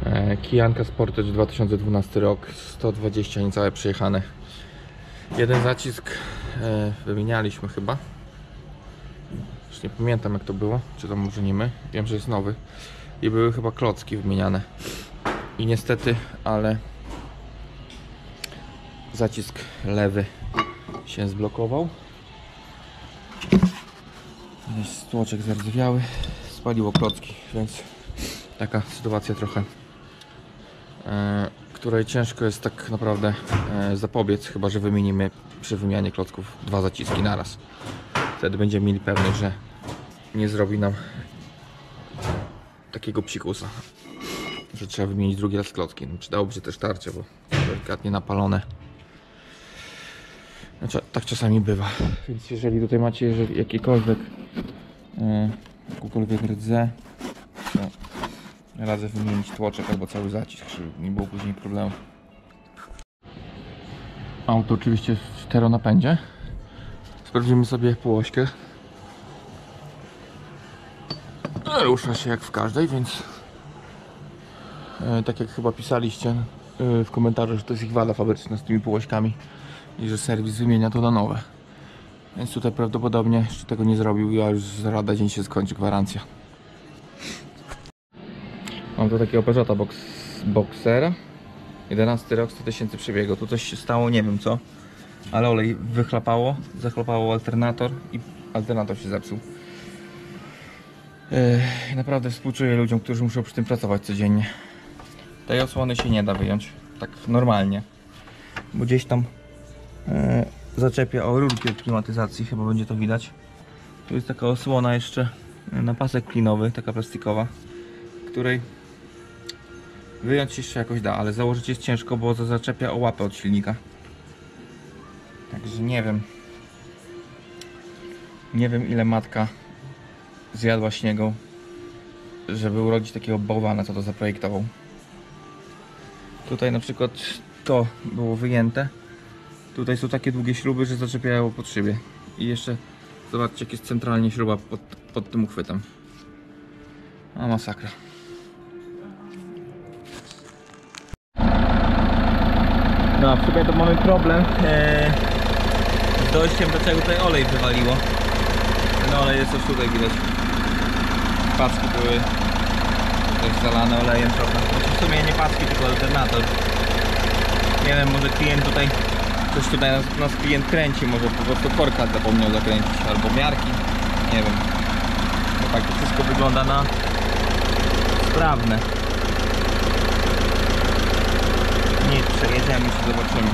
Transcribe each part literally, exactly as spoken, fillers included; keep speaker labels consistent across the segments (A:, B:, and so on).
A: Kijanka Sportage dwa tysiące dwunasty rok, sto dwadzieścia niecałe przejechane. Jeden zacisk e, wymienialiśmy chyba. Już nie pamiętam jak to było, czy to może nie my. Wiem, że jest nowy. I były chyba klocki wymieniane. I niestety, ale zacisk lewy się zblokował. Jest tłoczek zardzewiały, spaliło klocki, więc taka sytuacja trochę, e, której ciężko jest tak naprawdę e, zapobiec, chyba że wymienimy przy wymianie klocków dwa zaciski naraz. Wtedy będziemy mieli pewność, że nie zrobi nam takiego psikusa, że trzeba wymienić drugi raz klocki. No, przydałoby się też tarcze, bo delikatnie napalone. Znaczy, tak czasami bywa. Więc jeżeli tutaj macie jeżeli jakikolwiek e, jakąkolwiek rdzę, to radzę wymienić tłoczek albo cały zacisk, żeby nie było później problemu. Auto oczywiście w czteronapędzie. Sprawdzimy sobie półośkę. Rusza się jak w każdej, więc e, tak jak chyba pisaliście e, w komentarzu, że to jest ich wada fabryczna z tymi półośkami i że serwis wymienia to na nowe. Więc tutaj prawdopodobnie jeszcze tego nie zrobił, ja już za lada dzień się skończy gwarancja. Mam tu takiego Peugeota box, Boxera, jedenasty rok, sto tysięcy przebiegu. Tu coś się stało, nie wiem co, ale olej wychlapało, zachlapało alternator i alternator się zepsuł. Yy, naprawdę współczuję ludziom, którzy muszą przy tym pracować codziennie. Tej osłony się nie da wyjąć tak normalnie, bo gdzieś tam yy, zaczepia o rurki od klimatyzacji, chyba będzie to widać. Tu jest taka osłona jeszcze na pasek klinowy, taka plastikowa, której wyjąć się jeszcze jakoś da, ale założyć jest ciężko, bo to zaczepia o łapę od silnika. Także nie wiem. Nie wiem ile matka zjadła śniegu, żeby urodzić takiego bałwana, co to zaprojektował. Tutaj na przykład to było wyjęte. Tutaj są takie długie śruby, że zaczepiają pod szybie. I jeszcze zobaczcie jak jest centralnie śruba pod, pod tym uchwytem. A masakra. No, w sumie to mamy problem ee, z dojściem, do czego tutaj olej wywaliło. Ten olej jest już tutaj widać. Paski były też zalane olejem trochę. Znaczy w sumie nie paski, tylko alternator. Nie wiem, może klient tutaj, coś tutaj nas, nas klient kręci, może po prostu korka zapomniał zakręcić, albo miarki. Nie wiem. Bo tak to wszystko wygląda na sprawne. Nic, przejedziemy i się zobaczymy.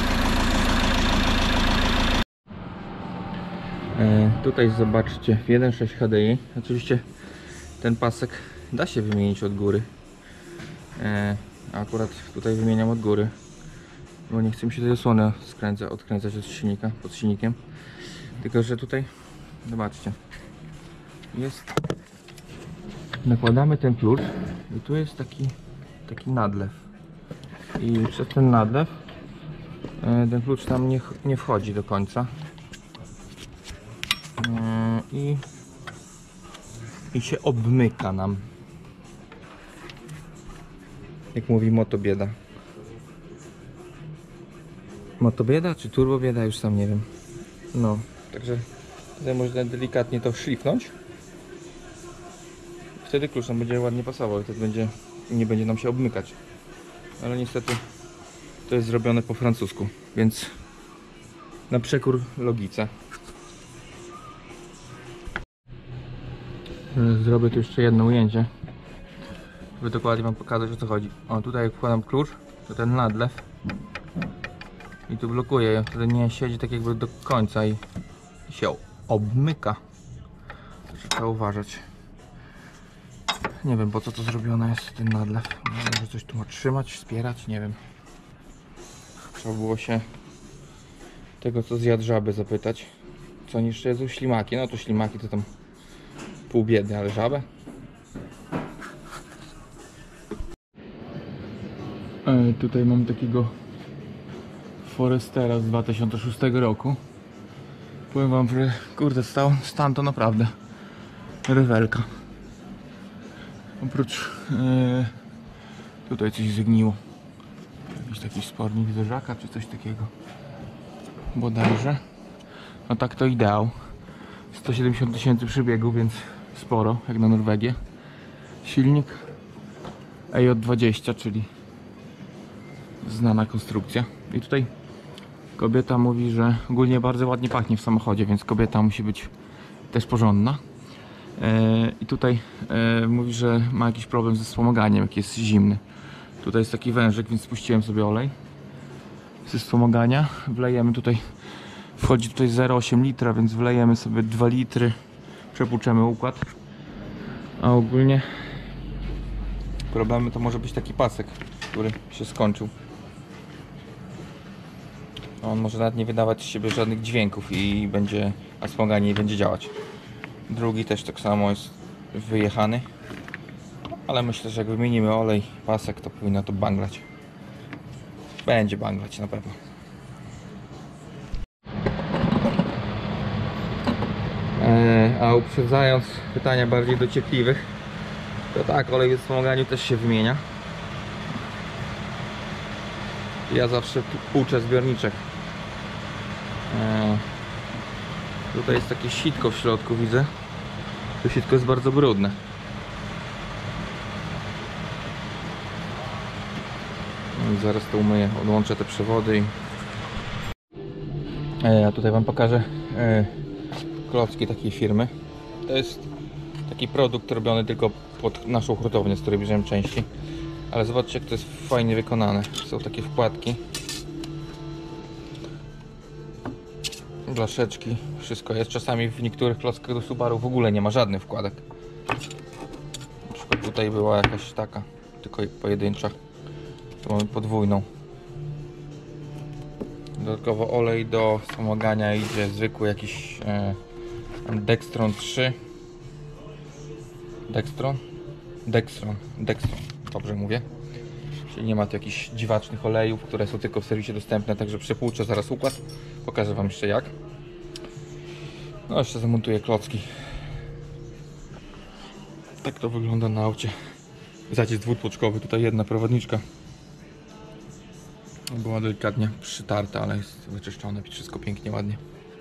A: E, tutaj zobaczcie w jeden przecinek sześć H D I. Oczywiście ten pasek da się wymienić od góry. E, a akurat tutaj wymieniam od góry, bo nie chcę mi się tej osłony skręca, odkręcać od silnika, pod silnikiem. Tylko że tutaj zobaczcie, jest, nakładamy ten klucz i tu jest taki, taki nadlew. I przez ten nadlew ten klucz tam nie, nie wchodzi do końca i, i się obmyka nam, jak mówi motobieda. Motobieda czy turbobieda, już sam nie wiem. No, także tutaj można delikatnie to szlifnąć. Wtedy klucz nam będzie ładnie pasował i wtedy będzie, nie będzie nam się obmykać. Ale niestety to jest zrobione po francusku, więc na przekór logice. Zrobię tu jeszcze jedno ujęcie, żeby dokładnie wam pokazać o co chodzi. O, tutaj jak wkładam klucz, to ten nadlew i tu blokuje, wtedy nie siedzi tak jakby do końca i się obmyka. To trzeba uważać. Nie wiem po co to zrobione jest, ten nadlew. Może coś tu ma trzymać, wspierać, nie wiem. Trzeba było się tego co zjadł żaby zapytać. Co oni jeszcze jedzą? Ślimaki. No to ślimaki to tam pół biedy, ale żabę? E, tutaj mam takiego Forestera z dwa tysiące szóstego roku. Powiem wam, że kurde, stan, stan to naprawdę rewelka. Oprócz yy, Tutaj coś zgniło. Jakiś taki spornik zderzaka czy coś takiego. Bodajże. No tak to ideał. sto siedemdziesiąt tysięcy przebiegu, więc sporo, jak na Norwegię. Silnik E J dwadzieścia, czyli znana konstrukcja. I tutaj kobieta mówi, że ogólnie bardzo ładnie pachnie w samochodzie, więc kobieta musi być też porządna. E, I tutaj e, mówi, że ma jakiś problem ze wspomaganiem, jak jest zimny. Tutaj jest taki wężyk, więc spuściłem sobie olej ze wspomagania. Wlejemy tutaj, wchodzi tutaj zero przecinek osiem litra, więc wlejemy sobie dwa litry, przepłuczemy układ. A ogólnie problemy to może być taki pasek, który się skończył. On może nawet nie wydawać z siebie żadnych dźwięków i będzie, a wspomaganie nie będzie działać. Drugi też tak samo jest wyjechany, ale myślę, że jak wymienimy olej, pasek, to powinno to banglać. Będzie banglać na pewno. Eee, a uprzedzając pytania bardziej dociekliwych, to tak, olej w wspomaganiu też się wymienia. Ja zawsze płuczę zbiorniczek. Eee, tutaj jest takie sitko w środku, widzę. To sitko jest bardzo brudne. No i zaraz to umyję, odłączę te przewody. I... Eee, a tutaj wam pokażę eee, klocki takiej firmy. To jest taki produkt robiony tylko pod naszą hurtownię, z której bierzemy części. Ale zobaczcie, jak to jest fajnie wykonane. Są takie wkładki, blaszeczki, wszystko jest. Czasami w niektórych klockach do Subaru w ogóle nie ma żadnych wkładek. Na przykład tutaj była jakaś taka, tylko pojedyncza. Tu mamy podwójną. Dodatkowo olej do wspomagania idzie zwykły jakiś e, Dextron trzy. Dextron? Dextron. Dextron. Dobrze mówię. Czyli nie ma tu jakichś dziwacznych olejów, które są tylko w serwisie dostępne, także przepłuczę zaraz układ. Pokażę wam jeszcze jak. No jeszcze zamontuję klocki. Tak to wygląda na aucie. Zacisk dwutłoczkowy, tutaj jedna prowadniczka była delikatnie przytarta, ale jest wyczyszczone, wszystko pięknie, ładnie.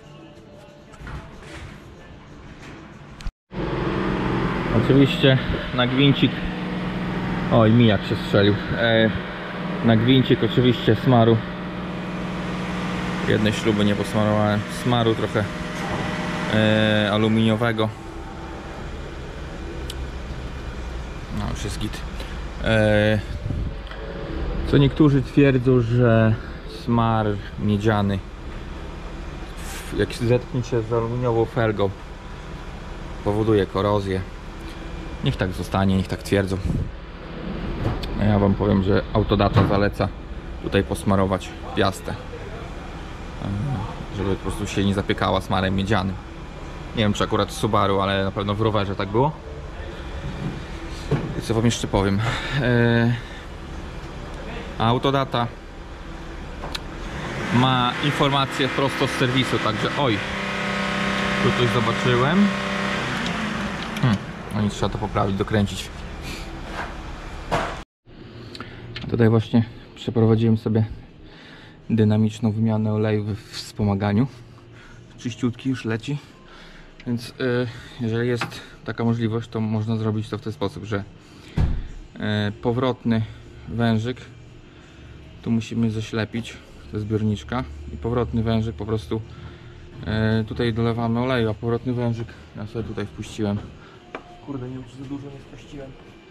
A: Oczywiście na gwincik, oj, mijak się strzelił, e, na gwincik oczywiście smaru, jednej śruby nie posmarowałem, smaru trochę e, aluminiowego, no już jest git. E, co niektórzy twierdzą, że smar miedziany, jak zetknie się z aluminiową felgą, powoduje korozję. Niech tak zostanie, niech tak twierdzą. A ja wam powiem, że Autodata zaleca tutaj posmarować piastę, żeby po prostu się nie zapiekała smarem miedzianym. Nie wiem, czy akurat w Subaru, ale na pewno w rowerze tak było. I co wam jeszcze powiem? Eee, Autodata ma informacje prosto z serwisu, także oj, tu coś zobaczyłem. Hmm. No i trzeba to poprawić, dokręcić. Tutaj właśnie przeprowadziłem sobie dynamiczną wymianę oleju we wspomaganiu. Czyściutki już leci. Więc yy, jeżeli jest taka możliwość, to można zrobić to w ten sposób, że yy, powrotny wężyk tu musimy zaślepić, to jest zbiorniczka, i powrotny wężyk po prostu yy, tutaj dolewamy oleju, a powrotny wężyk ja sobie tutaj wpuściłem. Kurde, nie wiem, czy za dużo nie spuściłem.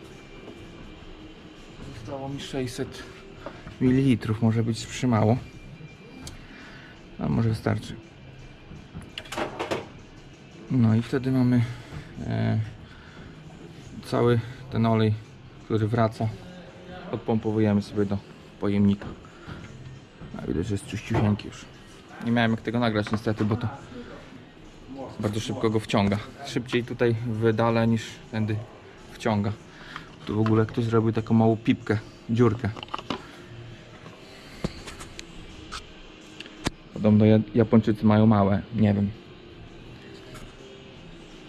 A: Zostało mi sześćset mililitrów, może być przymało. A może wystarczy. No i wtedy mamy e, cały ten olej, który wraca. Odpompowujemy sobie do pojemnika. A widać, że jest czyściusieńki już. Nie miałem jak tego nagrać niestety, bo to bardzo szybko go wciąga. Szybciej tutaj wydala niż tędy wciąga. Tu w ogóle ktoś zrobił taką małą pipkę, dziurkę. Podobno Japończycy mają małe, nie wiem.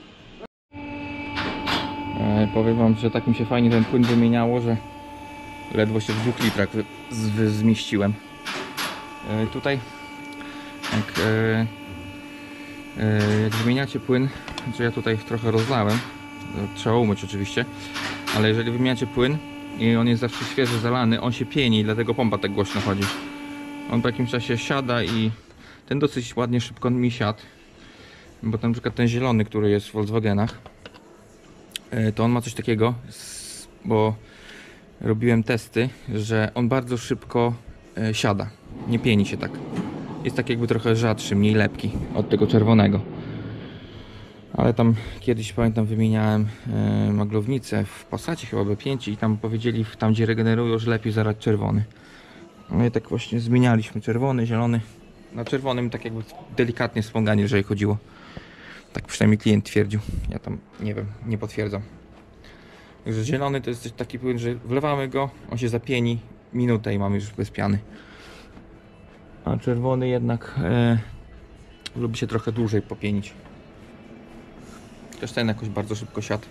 A: E, powiem wam, że tak mi się fajnie ten płyn wymieniało, że Ledwo się w dwóch litrach zmieściłem. Yy, tutaj jak, yy, yy, jak wymieniacie płyn, co ja tutaj trochę rozlałem, trzeba umyć oczywiście, ale jeżeli wymieniacie płyn i on jest zawsze świeżo zalany, on się pieni i dlatego pompa tak głośno chodzi. On po jakimś czasie siada i ten dosyć ładnie szybko mi siadł, bo na przykład ten zielony, który jest w Volkswagenach, to on ma coś takiego, bo robiłem testy, że on bardzo szybko siada, nie pieni się tak. Jest tak jakby trochę rzadszy, mniej lepki od tego czerwonego. Ale tam kiedyś, pamiętam, wymieniałem maglownicę w Passacie chyba B pięć i tam powiedzieli, tam gdzie regenerują, że lepiej zarać czerwony. No i tak właśnie zmienialiśmy czerwony, zielony. Na czerwonym tak jakby delikatnie wspomaganie, jeżeli chodziło. Tak przynajmniej klient twierdził. Ja tam nie wiem, nie potwierdzam. Także zielony to jest taki płyn, że wlewamy go, on się zapieni, minutę i mamy już bez piany. A czerwony jednak e, lubi się trochę dłużej popienić. Też ten jakoś bardzo szybko siadł.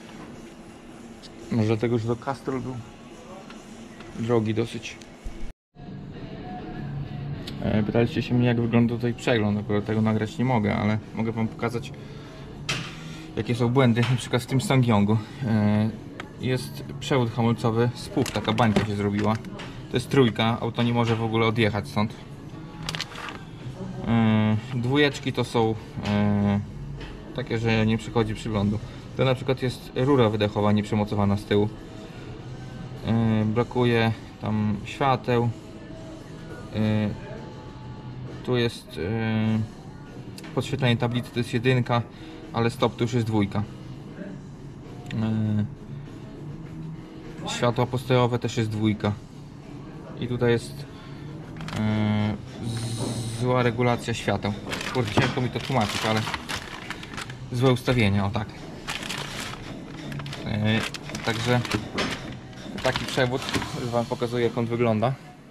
A: Może dlatego, że to Castrol był drogi dosyć. E, pytaliście się mnie, jak wygląda tutaj przegląd. Akurat tego nagrać nie mogę, ale mogę wam pokazać, jakie są błędy, na przykład w tym Sangyongu. E, jest przewód hamulcowy, spuch, taka bańka się zrobiła. To jest trójka, auto nie może w ogóle odjechać stąd. E, dwójeczki to są e, takie, że nie przychodzi przyglądu. To na przykład jest rura wydechowa nieprzemocowana z tyłu. E, brakuje tam świateł. E, tu jest e, podświetlenie tablicy, to jest jedynka, ale stop to już jest dwójka. E, światła postojowe też jest dwójka. I tutaj jest e, zła regulacja świateł. Kurde, ciężko mi to tłumaczyć, ale złe ustawienia, o tak. E, także taki przewód, już wam pokazuję, jak on wygląda.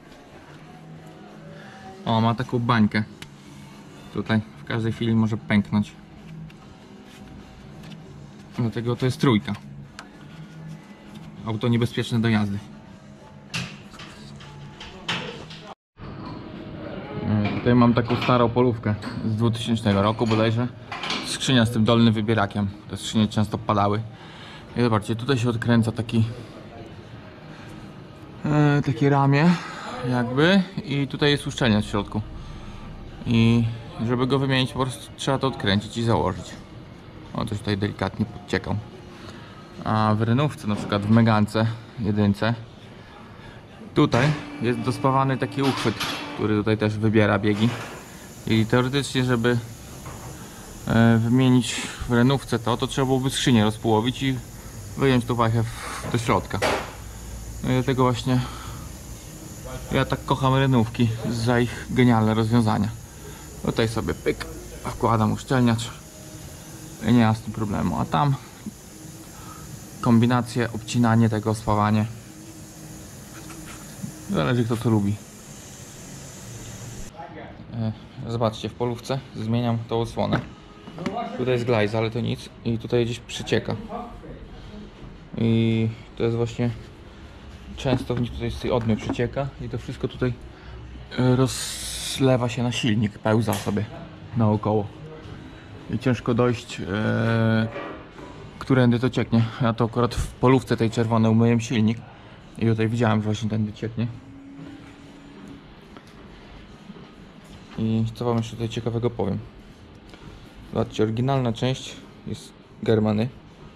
A: O, ma taką bańkę. Tutaj w każdej chwili może pęknąć. Dlatego to jest trójka. Auto niebezpieczne do jazdy. Tutaj mam taką starą polówkę z dwutysięcznego roku bodajże. Skrzynia z tym dolnym wybierakiem. Te skrzynie często padały. I zobaczcie, tutaj się odkręca taki e, takie ramię jakby i tutaj jest uszczelnia w środku. I żeby go wymienić, po prostu trzeba to odkręcić i założyć. O, coś tutaj delikatnie podciekał. A w Renówce, na przykład w Megance jedynce, tutaj jest dospawany taki uchwyt, który tutaj też wybiera biegi. I teoretycznie, żeby e, wymienić w Renówce to, to trzeba byłoby skrzynię rozpołowić i wyjąć tą wajchę w, do środka. No i dlatego właśnie ja tak kocham Renówki za ich genialne rozwiązania. Tutaj sobie pyk, wkładam uszczelniacz i nie ma z tym problemu. A tam kombinacje, obcinanie tego, spawanie. Zależy, kto to lubi. Zobaczcie, w polówce zmieniam tą osłonę. Tutaj jest glajza, ale to nic. I tutaj gdzieś przycieka. I to jest właśnie często w nich tutaj z tej odmy przycieka i to wszystko tutaj rozlewa się na silnik, pełza sobie naokoło. I ciężko dojść, e, którędy to cieknie. Ja to akurat w polówce tej czerwonej umyłem silnik i tutaj widziałem, że właśnie tędy cieknie. I co wam jeszcze tutaj ciekawego powiem. Zobaczcie, oryginalna część jest Germany,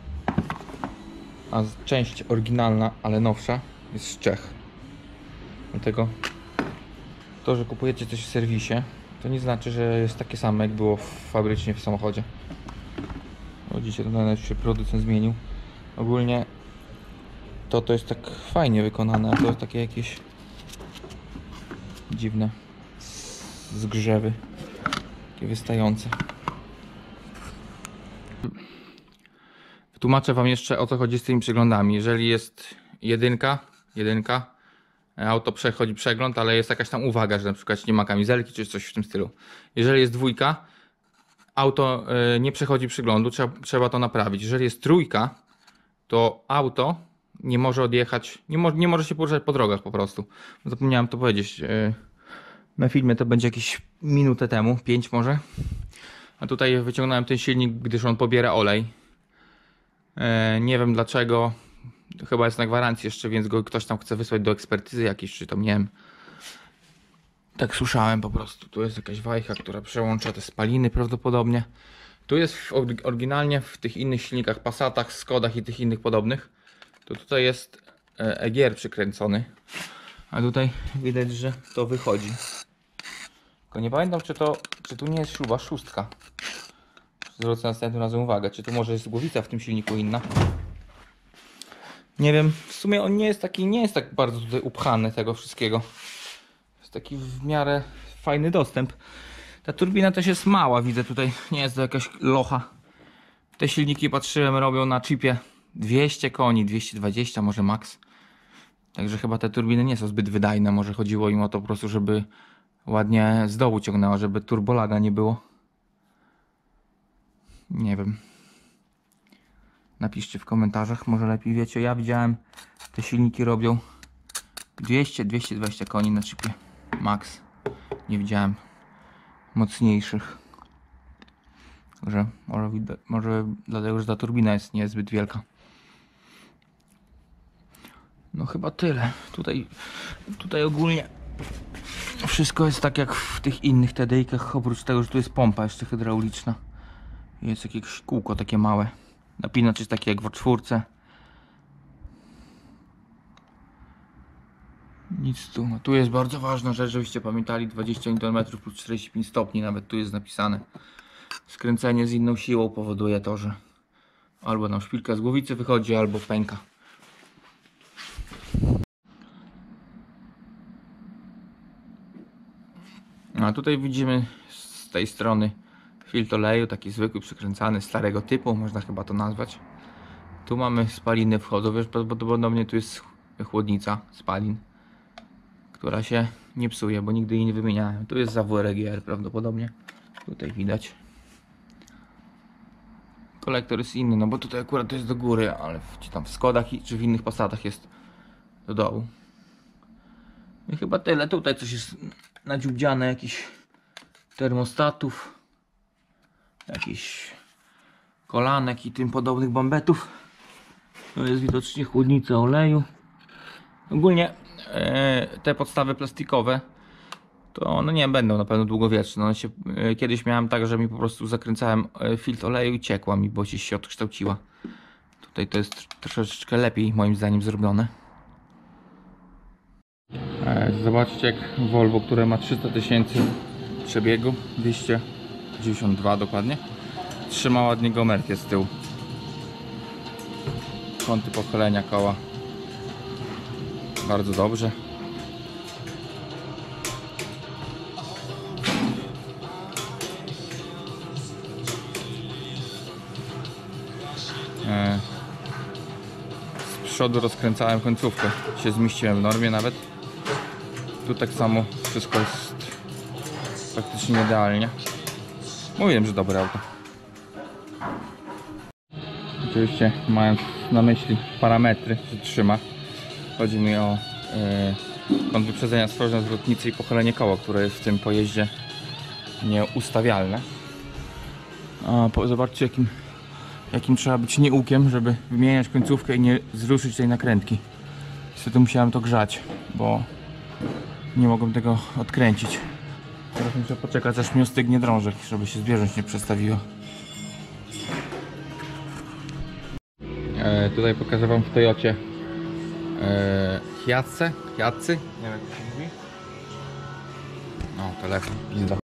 A: a część oryginalna, ale nowsza, jest z Czech. Dlatego to, że kupujecie coś w serwisie, to nie znaczy, że jest takie samo, jak było fabrycznie w samochodzie. Widzicie, to nawet się producent zmienił. Ogólnie to to jest tak fajnie wykonane, a to jest takie jakieś dziwne zgrzewy, takie wystające. Tłumaczę wam jeszcze, o co chodzi z tymi przeglądami. Jeżeli jest jedynka, jedynka, auto przechodzi przegląd, ale jest jakaś tam uwaga, że na przykład nie ma kamizelki czy coś w tym stylu. Jeżeli jest dwójka, auto nie przechodzi przeglądu, trzeba, trzeba to naprawić. Jeżeli jest trójka, to auto nie może odjechać, nie, mo nie może się poruszać po drogach po prostu. Zapomniałem to powiedzieć. Na filmie to będzie jakieś minutę temu, pięć może. A tutaj wyciągnąłem ten silnik, gdyż on pobiera olej. Nie wiem dlaczego. Chyba jest na gwarancji jeszcze, więc go ktoś tam chce wysłać do ekspertyzy jakiejś, czy tam nie wiem. Tak słyszałem po prostu. Tu jest jakaś wajcha, która przełącza te spaliny prawdopodobnie. Tu jest w, oryginalnie w tych innych silnikach, Passatach, Skodach i tych innych podobnych. To tutaj jest E G R przykręcony. A tutaj widać, że to wychodzi. Tylko nie pamiętam, czy to, czy tu nie jest śruba szóstka. Zwrócę następnym razem uwagę, czy tu może jest głowica w tym silniku inna. Nie wiem, w sumie on nie jest taki, nie jest tak bardzo tutaj upchany tego wszystkiego. Jest taki w miarę fajny dostęp. Ta turbina też jest mała, widzę tutaj, nie jest to jakaś locha. Te silniki, patrzyłem, robią na chipie dwieście koni, dwieście dwadzieścia może max. Także chyba te turbiny nie są zbyt wydajne. Może chodziło im o to po prostu, żeby ładnie z dołu ciągnęła, żeby turbolaga nie było. Nie wiem. Napiszcie w komentarzach, może lepiej wiecie. Ja widziałem, te silniki robią dwieście dwieście dwadzieścia koni na chipie max. Nie widziałem mocniejszych. Także może, może dlatego, że ta turbina jest niezbyt wielka. No chyba tyle. Tutaj, tutaj ogólnie wszystko jest tak jak w tych innych T D I-kach, oprócz tego, że tu jest pompa jeszcze hydrauliczna. Jest jakieś kółko takie małe. Napinacz jest taki jak w czwórce. Nic tu. No tu jest bardzo ważna rzecz, żebyście pamiętali, dwadzieścia niutonów metrów plus czterdzieści pięć stopni, nawet tu jest napisane. Skręcenie z inną siłą powoduje to, że albo nam szpilka z głowicy wychodzi, albo pęka. A tutaj widzimy z tej strony filtr oleju, taki zwykły, przykręcany, starego typu, można chyba to nazwać. Tu mamy spaliny wchodzą, wiesz, prawdopodobnie tu jest chłodnica spalin, która się nie psuje, bo nigdy jej nie wymieniałem. Tu jest zawór E G R prawdopodobnie, tutaj widać. Kolektor jest inny, no bo tutaj akurat to jest do góry, ale w, tam w Skodach czy w innych Passatach jest do dołu. I chyba tyle. Tutaj coś jest nadziubdziane, jakichś termostatów, jakichś kolanek i tym podobnych bambetów. To jest widocznie chłodnica oleju. Ogólnie e, te podstawy plastikowe to no nie będą na pewno długowieczne. One się, e, kiedyś miałem tak, że mi po prostu zakręcałem filtr oleju i ciekła mi, bo się odkształciła. Tutaj to jest troszeczkę lepiej moim zdaniem zrobione. Zobaczcie, jak Volvo, które ma trzysta tysięcy przebiegu, dwieście dziewięćdziesiąt dwa dokładnie, trzyma ładnie gomerkę z tyłu. Kąty pochylenia koła bardzo dobrze. Z przodu rozkręcałem końcówkę, się zmieściłem w normie nawet. Tu tak samo wszystko jest praktycznie idealnie. Mówiłem, że dobre auto. Oczywiście mając na myśli parametry, że trzyma. Chodzi mi o yy, kąt wyprzedzenia, stworzenia zwrotnicy i pochylenie koła, które jest w tym pojeździe nieustawialne. A po, zobaczcie, jakim, jakim trzeba być nieukiem, żeby wymieniać końcówkę i nie zruszyć tej nakrętki. Niestety musiałem to grzać, bo nie mogłem tego odkręcić. Teraz muszę poczekać, aż mi ostygnie drążek, żeby się zbieżność nie przestawiła. E, tutaj pokażę wam w Toyocie e, Hiace, Hiacy, nie wiem jak to się mówi. No, telefon, pizda.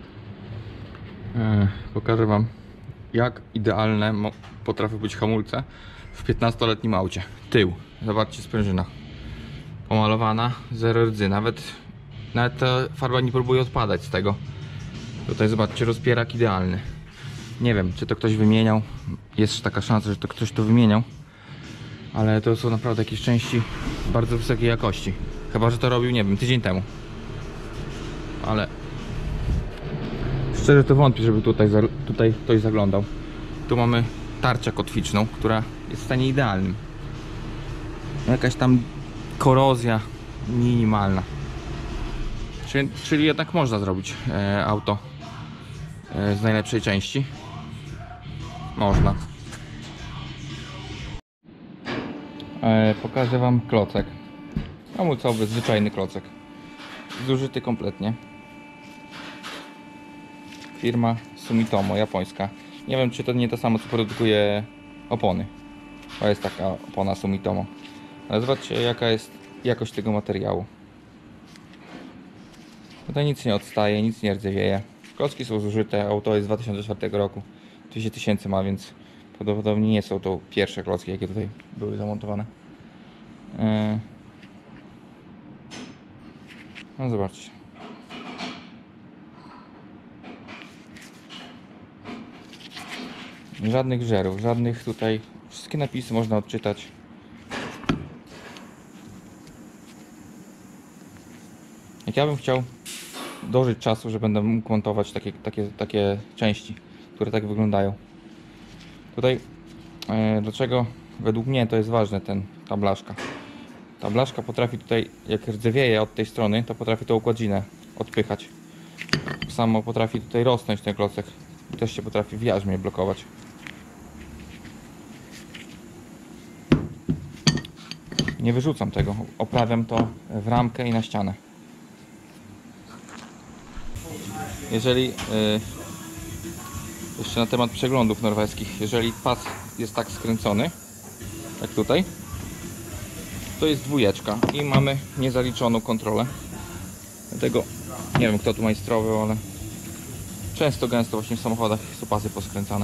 A: E, pokażę wam, jak idealne potrafią być hamulce w piętnastoletnim aucie. Tył, zobaczcie, sprężyna pomalowana, zero rdzy, nawet Nawet ta farba nie próbuje odpadać z tego. Tutaj zobaczcie, rozpierak idealny. Nie wiem, czy to ktoś wymieniał. Jest taka szansa, że to ktoś to wymieniał. Ale to są naprawdę jakieś części bardzo wysokiej jakości. Chyba że to robił, nie wiem, tydzień temu. Ale szczerze to wątpię, żeby tutaj, tutaj ktoś zaglądał. Tu mamy tarczę kotwiczną, która jest w stanie idealnym. jakaś tam korozja minimalna. Czyli, czyli jednak można zrobić e, auto e, z najlepszej części. Można. E, pokażę wam klocek. Hamulcowy, zwyczajny klocek. Zużyty kompletnie. Firma Sumitomo, japońska. Nie wiem, czy to nie to samo, co produkuje opony. To jest taka opona Sumitomo. Ale zobaczcie, jaka jest jakość tego materiału. Tutaj nic nie odstaje, nic nie rdzewieje. Klocki są zużyte, auto jest z dwa tysiące czwartego roku. dwieście tysięcy ma, więc prawdopodobnie nie są to pierwsze klocki, jakie tutaj były zamontowane. No zobaczcie. Żadnych żerów, żadnych tutaj. Wszystkie napisy można odczytać. Jak ja bym chciał dożyć czasu, że będę mógł montować takie, takie, takie części, które tak wyglądają. Tutaj e, dlaczego według mnie to jest ważne, ten, ta blaszka. Ta blaszka potrafi tutaj, jak rdzewieje od tej strony, to potrafi tą układzinę odpychać. Samo potrafi tutaj rosnąć ten klocek. Też się potrafi w jarzmie blokować. Nie wyrzucam tego, oprawiam to w ramkę i na ścianę. Jeżeli yy, jeszcze na temat przeglądów norweskich, jeżeli pas jest tak skręcony, jak tutaj, to jest dwójeczka i mamy niezaliczoną kontrolę. Dlatego nie wiem, kto tu majstrowy, ale często, gęsto właśnie w samochodach są pasy poskręcane.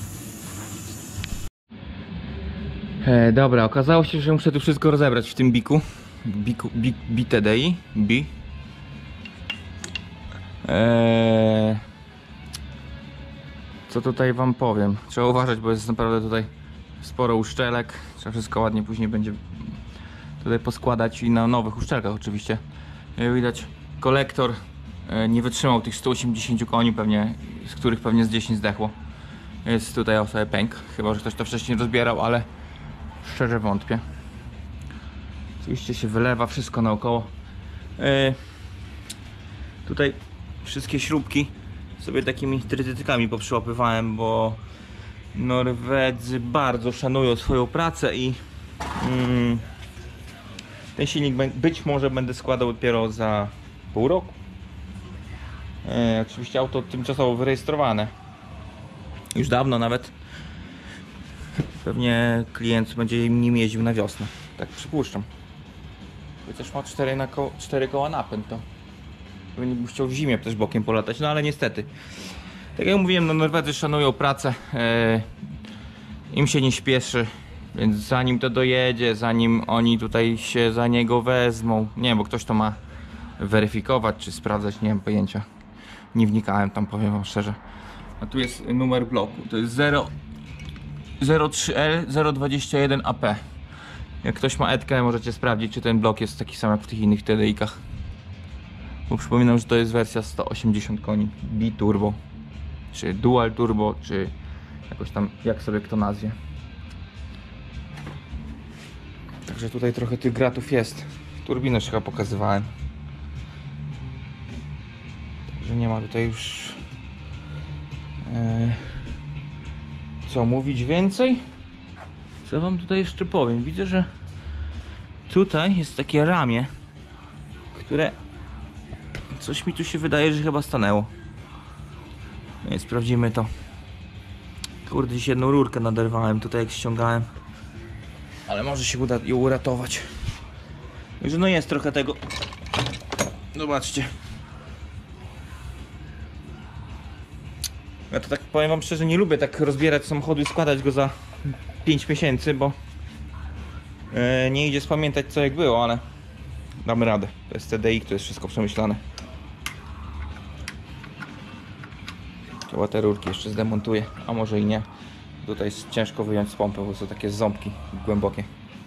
A: E, dobra, okazało się, że muszę tu wszystko rozebrać w tym biku. Biku, bik, B T D I, B. Eee, co tutaj wam powiem? Trzeba uważać, bo jest naprawdę tutaj sporo uszczelek. Trzeba wszystko ładnie później będzie tutaj poskładać i na nowych uszczelkach oczywiście. Jak widać, kolektor nie wytrzymał tych stu osiemdziesięciu koni, pewnie, z których pewnie z dziesięć zdechło. Jest tutaj o sobie pęk, chyba że ktoś to wcześniej rozbierał, ale szczerze wątpię. Oczywiście się wylewa wszystko naokoło. Eee, tutaj wszystkie śrubki sobie takimi trytytykami poprzyłapywałem, bo Norwedzy bardzo szanują swoją pracę i mm, ten silnik być może będę składał dopiero za pół roku. E, oczywiście auto tymczasowo wyrejestrowane. Już dawno nawet. Pewnie klient będzie nim jeździł na wiosnę. Tak przypuszczam. Chociaż ma cztery, na ko cztery koła napęd, to pewnie bym chciał w zimie też bokiem polatać, no ale niestety. Tak jak mówiłem, no Norwedzy szanują pracę. E, im się nie śpieszy. Więc zanim to dojedzie, zanim oni tutaj się za niego wezmą, nie wiem, bo ktoś to ma weryfikować czy sprawdzać, nie mam pojęcia. Nie wnikałem tam, powiem wam szczerze. A tu jest numer bloku, to jest zero trzy L zero dwadzieścia jeden A P. Jak ktoś ma Edkę, możecie sprawdzić, czy ten blok jest taki sam jak w tych innych T D I-kach. Bo przypominam, że to jest wersja sto osiemdziesiąt koni biturbo, czy dual turbo, czy jakoś tam, jak sobie kto nazwie. Także tutaj trochę tych gratów jest. Turbinę już chyba pokazywałem. Także nie ma tutaj już e, co mówić więcej. Co wam tutaj jeszcze powiem? Widzę, że tutaj jest takie ramię, które coś mi tu się wydaje, że chyba stanęło. Więc sprawdzimy to. Kurde, dziś jedną rurkę naderwałem tutaj, jak ściągałem. Ale może się uda ją uratować. Także no jest trochę tego. Zobaczcie. Ja to tak powiem wam szczerze, nie lubię tak rozbierać samochodu i składać go za pięć miesięcy, bo e, nie idzie spamiętać co jak było, ale damy radę. To jest T D I, to jest wszystko przemyślane. Chyba te rurki jeszcze zdemontuję, a może i nie. Tutaj jest ciężko wyjąć z pompy, bo są takie ząbki głębokie.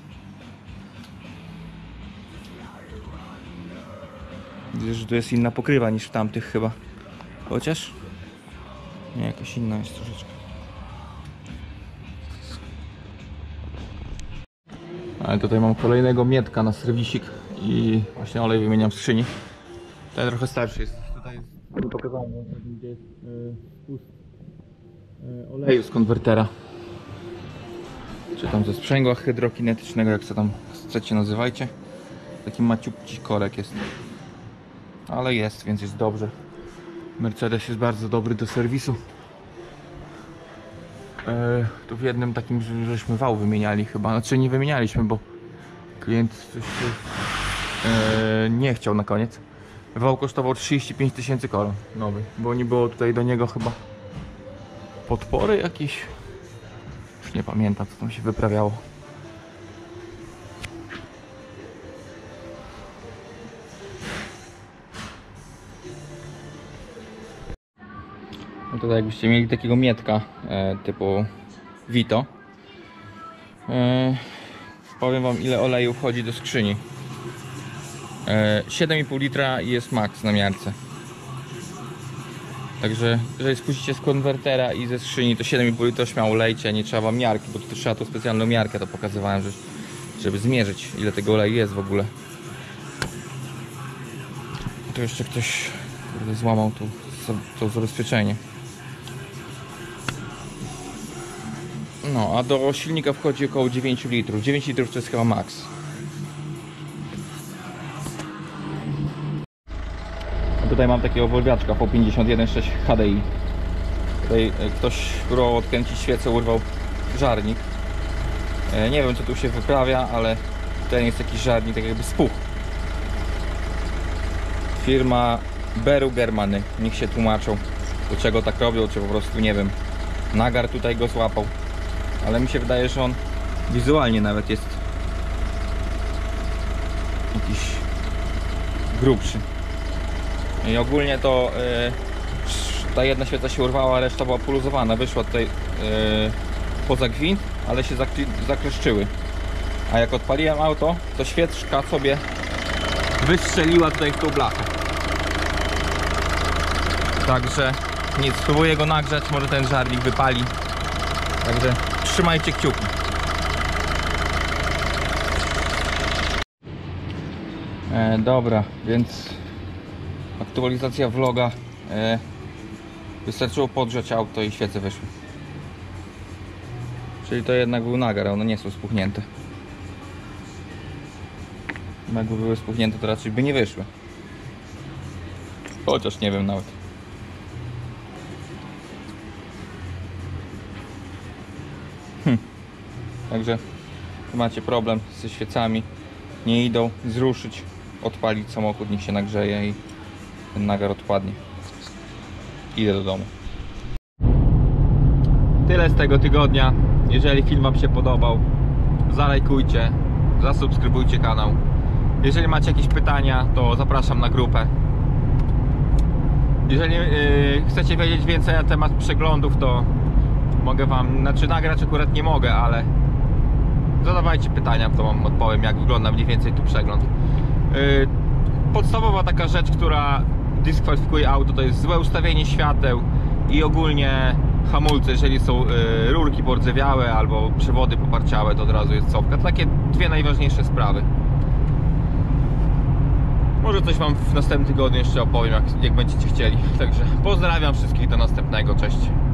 A: Widzę, że tu jest inna pokrywa niż w tamtych chyba. Chociaż nie, jakaś inna jest troszeczkę. Ale tutaj mam kolejnego Mietka na serwisik i właśnie olej wymieniam w skrzyni. Ten trochę starszy jest. Tutaj jest, tu pokazałem, gdzie jest yy, spust yy, oleju z konwertera. Czy tam ze sprzęgła hydrokinetycznego, jak co tam chcecie nazywajcie. Taki maciupci korek jest. Ale jest, więc jest dobrze. Mercedes jest bardzo dobry do serwisu. Yy, tu w jednym takim, że żeśmy wał wymieniali chyba. Znaczy nie wymienialiśmy, bo klient coś yy, nie chciał na koniec. Wał kosztował trzydzieści pięć tysięcy koron nowy, bo nie było tutaj do niego chyba podpory jakieś. Już nie pamiętam, co tam się wyprawiało. No tutaj jakbyście mieli takiego Mietka e, typu Vito, e, powiem wam, ile oleju wchodzi do skrzyni. e, siedem i pół litra i jest max na miarce. Także jeżeli spuścicie z konwertera i ze skrzyni, to siedem i pół litra śmiało lejcie, nie trzeba wam miarki, bo tu trzeba tą specjalną miarkę, to pokazywałem, że, żeby zmierzyć, ile tego oleju jest w ogóle. Tu jeszcze ktoś, kurde, złamał to, to zabezpieczenie. No, a do silnika wchodzi około dziewięć litrów. dziewięć litrów to jest chyba max. A tutaj mam takiego Volviaczka V pięćdziesiąt jeden sześć H D I. Tutaj ktoś próbował odkręcić świecę, urwał żarnik. Nie wiem, co tu się wyprawia, ale ten jest jakiś żarnik, tak jakby spuch. Firma Beru Germany. Niech się tłumaczą, do czego tak robią, czy po prostu nie wiem. Nagar tutaj go złapał. Ale mi się wydaje, że on wizualnie nawet jest jakiś grubszy. I ogólnie to yy, ta jedna świeca się urwała, a reszta była poluzowana. Wyszła tutaj yy, poza gwint, ale się zakleszczyły. A jak odpaliłem auto, to świeczka sobie wystrzeliła tutaj w tą blachę. Także nic, spróbuję go nagrzać, może ten żarnik wypali. Także trzymajcie kciuki. E, dobra, więc aktualizacja vloga. E, wystarczyło podgrzać auto i świece wyszły. Czyli to jednak był nagar, one nie są spuchnięte. Jakby były spuchnięte, to raczej by nie wyszły. Chociaż nie wiem nawet. Hm. Także macie problem ze świecami, nie idą, zruszyć, odpalić samochód, niech się nagrzeje i ten nagar odpadnie. Idę do domu. Tyle z tego tygodnia. Jeżeli film wam się podobał, zalajkujcie, zasubskrybujcie kanał. Jeżeli macie jakieś pytania, to zapraszam na grupę. Jeżeli yy, chcecie wiedzieć więcej na temat przeglądów, to mogę wam, znaczy nagrać akurat nie mogę, ale zadawajcie pytania, to wam odpowiem, jak wygląda mniej więcej tu przegląd. Yy, podstawowa taka rzecz, która dyskwalifikuje auto, to jest złe ustawienie świateł i ogólnie hamulce. Jeżeli są yy, rurki pordzewiałe albo przewody poparciałe, to od razu jest cofka. To takie dwie najważniejsze sprawy. Może coś wam w następnym tygodniu jeszcze opowiem, jak, jak będziecie chcieli. Także pozdrawiam wszystkich, do następnego, cześć.